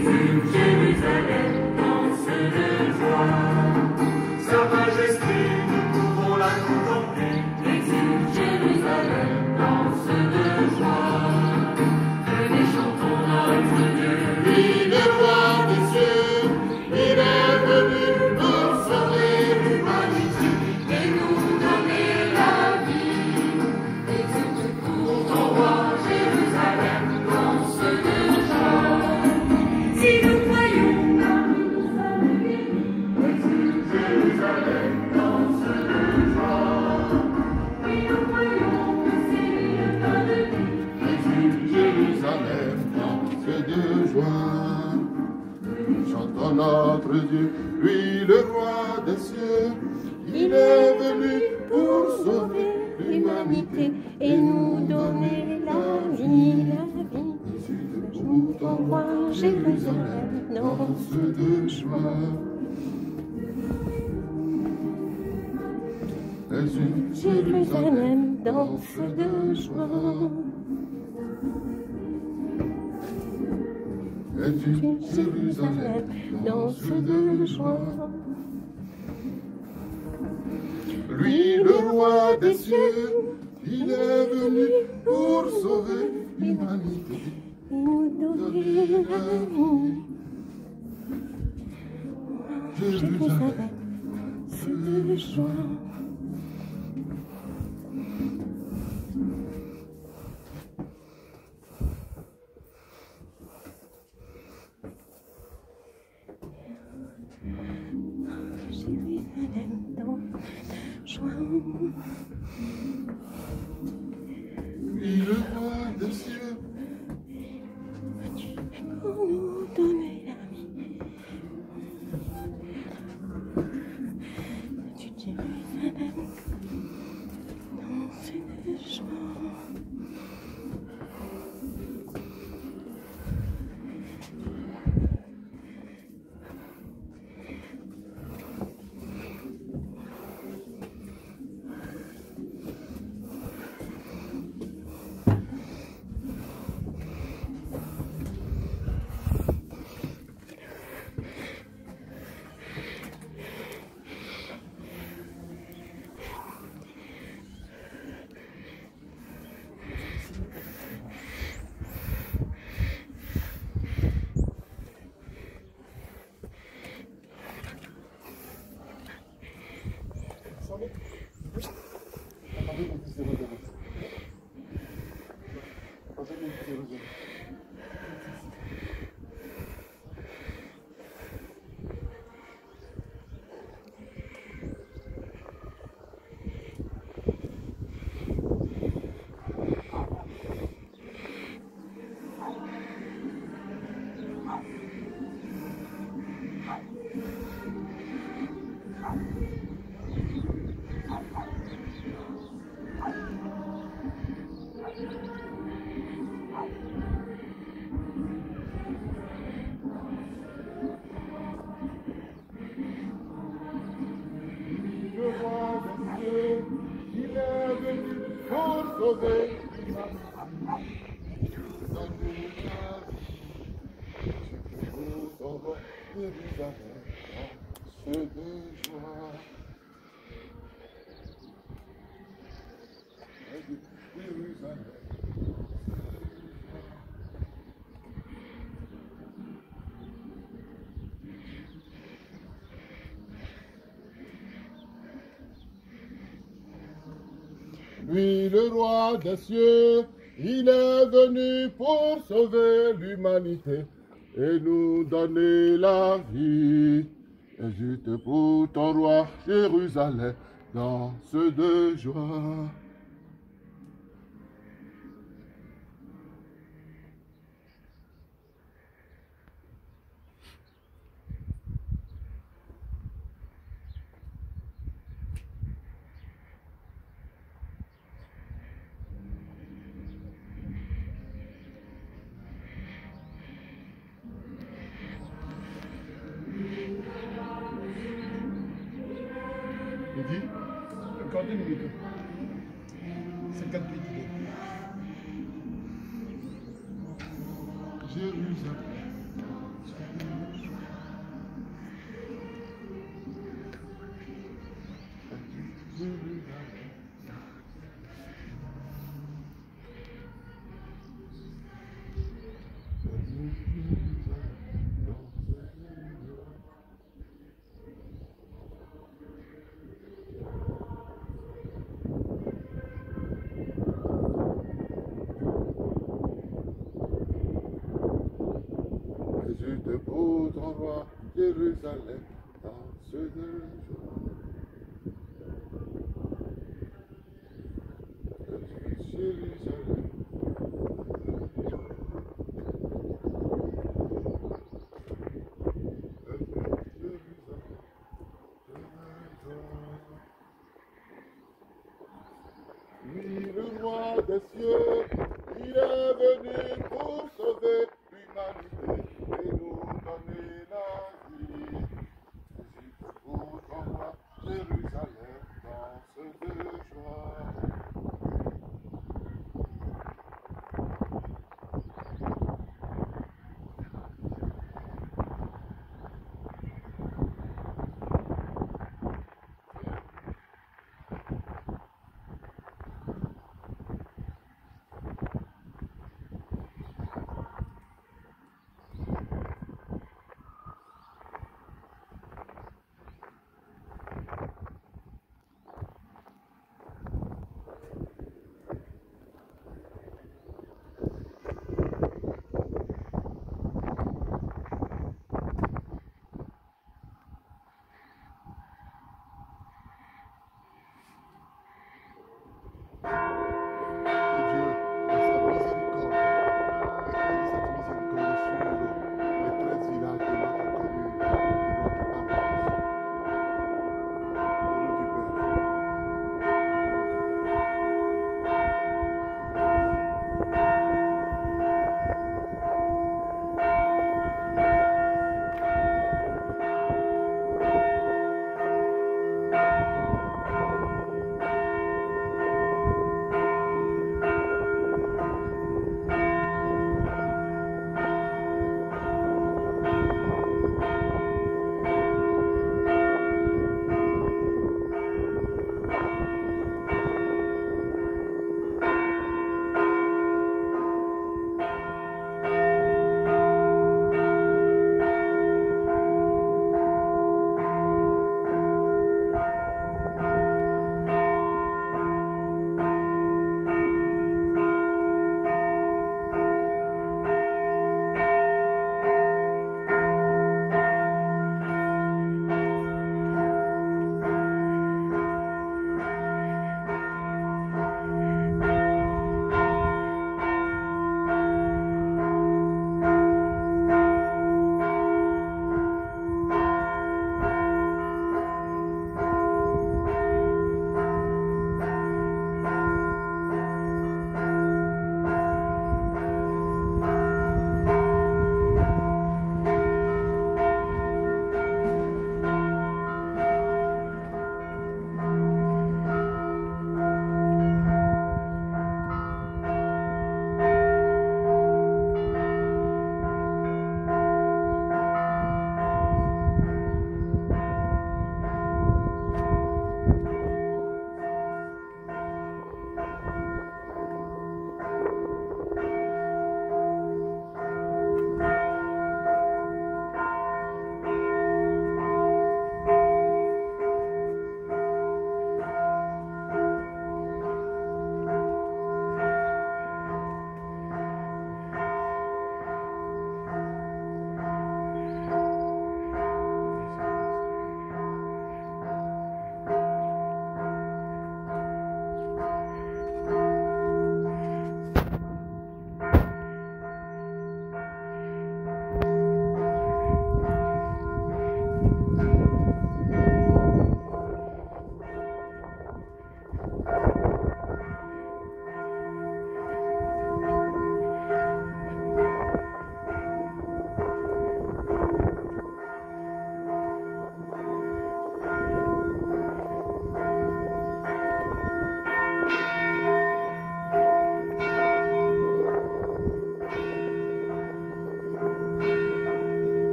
Notre Dieu, lui le roi des cieux, il est venu pour sauver l'humanité et nous donner la vie, la vie. Nous t'envoie Jérusalem dans ce deux chemins. Jérusalem dans ce deux chemins. Jérusalem dans ce deux joie. Lui, le roi des cieux, il est venu pour sauver l'humanité et nous donner la vie. Jérusalem, ce deux joie. Oui, le roi des cieux, pour nous donner la vie. Tu Jérusalem, dans ces deux chemins. Lui, le roi des cieux, il est venu pour sauver l'humanité et nous donner la vie. Exulte pour ton roi Jérusalem dans ce de joie. Midi, encore 2 minutes. 58 idées. Jérusalem. debout ton roi, Jérusalem, danse de joie. Jérusalem. Oui, le roi des cieux, il est venu pour sauver l'humanité et nous donner la vie. Debout ton roi,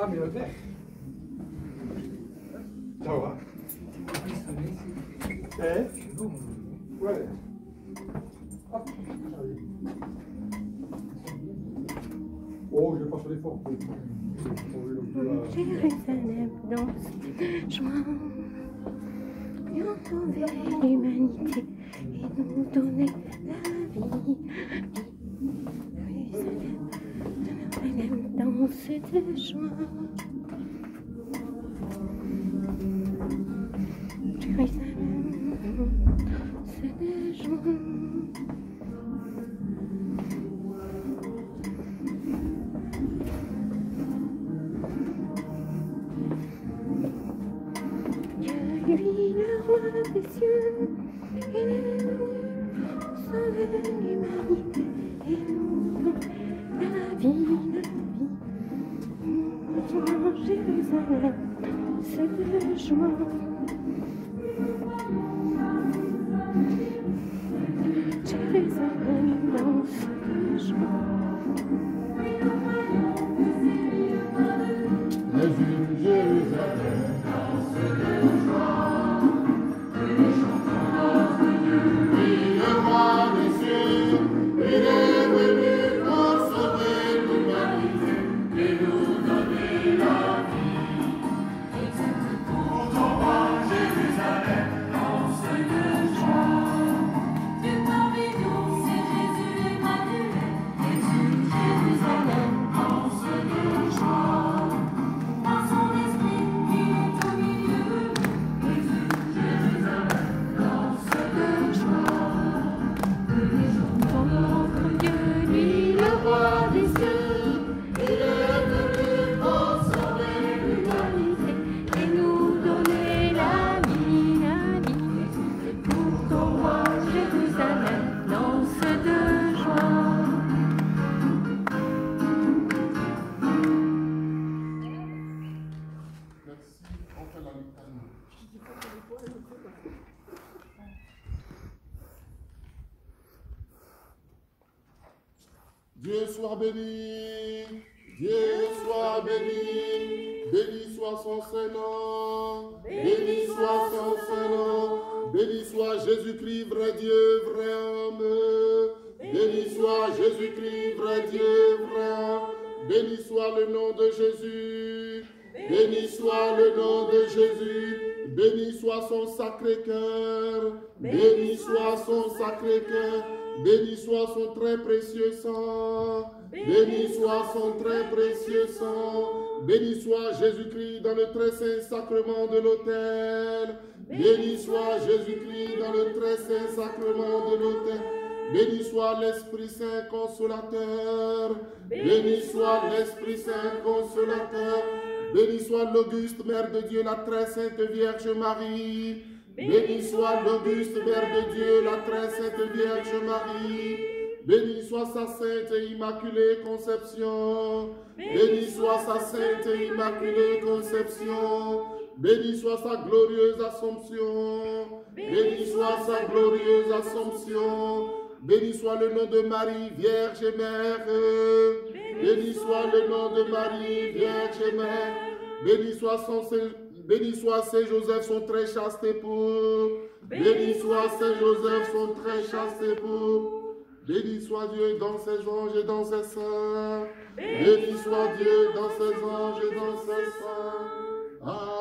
Ah, mais le vert. Ça va. Ouais. Hop. Oh, je passe les forts. Jérusalem danse de joie, viens sauver l'humanité et nous donner la vie. Jérusalem danse de joie. Jérusalem danse de joie. Lui, le roi des cieux, il est venu sauver l'humanité et nous donner la vie, la vie. Jérusalem, c'est de joie. Jérusalem, danse de joie. Jérusalem. Dieu soit béni, Dieu soit béni, béni soit son Saint-Nom, béni soit son Saint-Nom, béni soit Jésus-Christ, vrai Dieu, vrai homme, béni soit Jésus-Christ, vrai Dieu, vrai homme, béni soit le nom de Jésus, béni soit le nom de Jésus, béni soit son sacré-cœur, béni soit son sacré-cœur. Béni soit son très précieux sang, béni soit son très précieux sang, béni soit Jésus-Christ dans le très saint sacrement de l'autel, béni soit Jésus-Christ dans le très saint sacrement de l'autel, béni soit l'Esprit Saint consolateur, béni soit l'Esprit Saint consolateur, béni soit l'auguste Mère de Dieu, la très sainte Vierge Marie. Béni soit l'auguste Mère de Dieu, la très sainte Vierge Marie. Béni soit sa sainte et immaculée conception. Béni soit sa sainte et immaculée conception. Béni soit sa glorieuse assomption. Béni soit sa glorieuse assomption. Béni soit le nom de Marie, Vierge et Mère. Béni soit le nom de Marie, Vierge et Mère. Béni soit Saint Joseph, son très chaste époux. Béni soit Saint Joseph, son très chaste époux. Béni soit Dieu dans ses anges et dans ses saints. Béni soit Dieu dans ses anges et dans ses saints.